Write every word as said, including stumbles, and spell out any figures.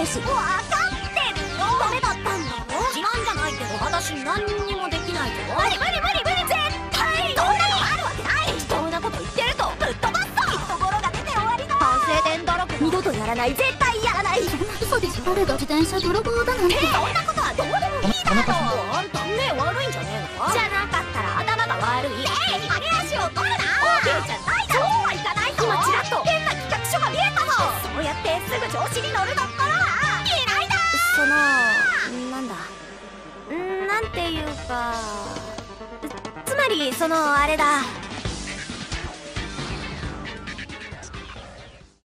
ねえし。 分かってるよ。ダメだったんだろ。自慢じゃないけど私何にもできないけど。無理無理無理無理、絶対そんなのあるわけない。そんなこと言ってるとぶっ飛ばすぞ。きっとボロが出て終わりの反省点だらけ。二度とやらない、絶対やらない。 嘘でしょ。誰が自転車泥棒だなんて。 そんなことはどうでもいいだろう。あんた目悪いんじゃねえのか。じゃなかったら頭が悪い。えい、揚げ足を取るな。オーケーじゃないだろ。そうはいかないぞ。今チラッと変な企画書が見えたぞ。そうやってすぐ調子に乗るところは嫌いだ。そのなんだ、んなんていうか、つまりそのあれだ。